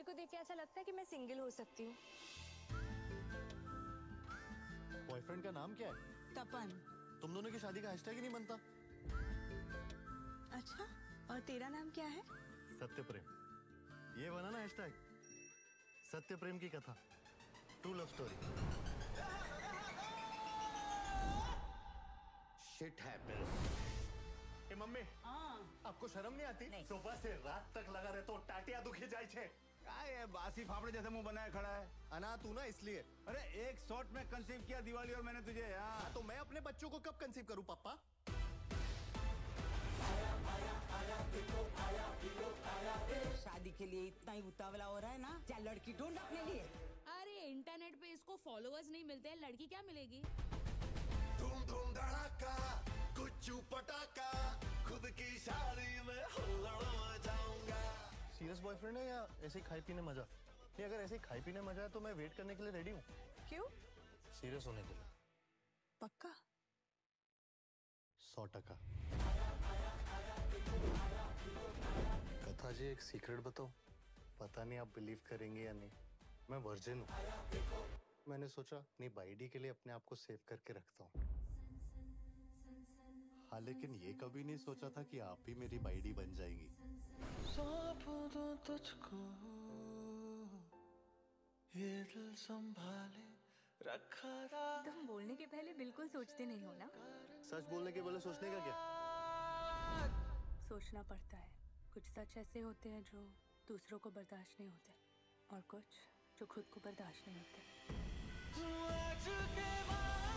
को देख के ऐसा लगता है कि मैं सिंगल हो सकती हूँ। बॉयफ्रेंड का नाम क्या है? तपन। तुम दोनों की शादी का हैशटैग ही नहीं बनता। अच्छा, और तेरा नाम क्या है? सत्यप्रेम। ये बना ना hashtag, Satyaprem ki Katha, true love story. Shit happens. ए मम्मी, आपको शर्म नहीं आती? नहीं। सुबह से रात तक लगा रहे तो टाटिया दुखी जाए छे। क्या ये बासी फाफड़े जैसे मुंह बनाए खड़ा है? अना तू ना इसलिए। अरे एक शॉट में कंसीव किया दिवाली और मैंने तुझे यार। तो मैं अपने बच्चों को कब कंसीव करूं पापा? शादी के लिए इतना ही उतावला हो रहा है ना, क्या लड़की ढूंढ अपने लिए? अरे इंटरनेट पे इसको फॉलोअर्स नहीं मिलते हैं, लड़की क्या मिलेगी? धूम धूम धड़ाका, कुच्चू पटाका, खुद की शादी में हुल्लड़ मचाऊंगा। सीरियस बॉयफ्रेंड है या ऐसे ही खाई पीने मजा? नहीं, अगर ऐसे ही खाई पीने मजा है तो मैं वेट करने के लिए रेडी हूँ। क्यों? सीरियस होने के लिए। पक्का? 100%। कथा जी, एक सीक्रेट बताओ, पता नहीं आप बिलीव करेंगे या नहीं, मैं वर्जिन हूँ। मैंने सोचा अपनी बाइडी के लिए अपने आप को सेव करके रखता हूँ। हाँ, लेकिन ये कभी नहीं सोचा था कि आप ही मेरी बाइडी बन जाएंगी। सौंपूं दूं तुझको ये दिल संभाले रखा था। तुम बोलने के पहले बिल्कुल सोचते नहीं हो ना? सच बोलने के बोले सोचने का क्या? सोचना पड़ता है। कुछ सच ऐसे होते हैं जो दूसरों को बर्दाश्त नहीं होते, और कुछ जो खुद को बर्दाश्त नहीं होते। आज के बाद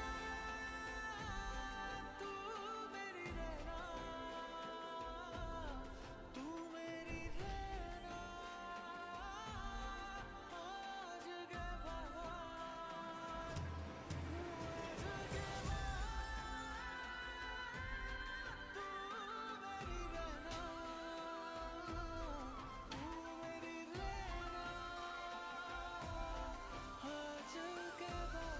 तू मेरी रहना, तू मेरी रहना। आज के बाद, आज के बाद तू मेरी रहना, तू मेरी रहना। आज के बाद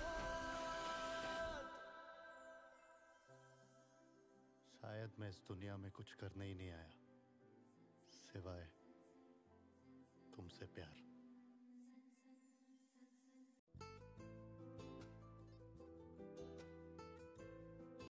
शायद मैं इस दुनिया में कुछ करने ही नहीं आया सिवाय तुमसे प्यार।